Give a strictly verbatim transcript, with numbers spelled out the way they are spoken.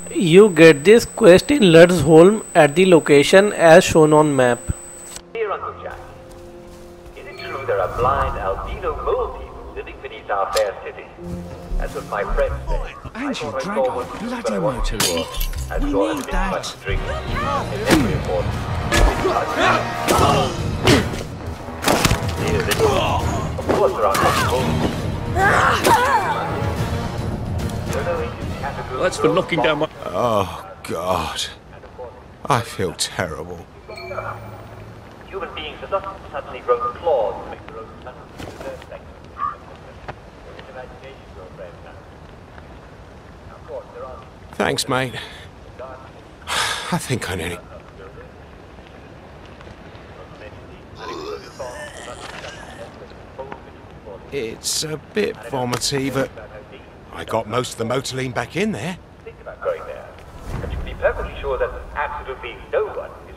You get this quest in Ludsholm at the location as shown on map. Dear Uncle Jack, is it true there are blind albino mole people living beneath our fair city? That's what my friend said. Ancient dragon, bloody Motilene. We need that. Drink in every important. Near this, of course there are Well, that's for knocking down my... Oh, God. I feel terrible. Human beings have not suddenly grown claws to make their own tunnels to their sex. It's imagination, your friend. Now, of course, there are... Thanks, mate. I think I nearly... It's a bit vomity, but I got most of the Motilene back in there. Think about going there, but you can be perfectly sure that absolutely no one